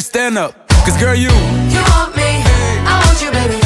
stand up. Cause girl, you want me, I want you, baby.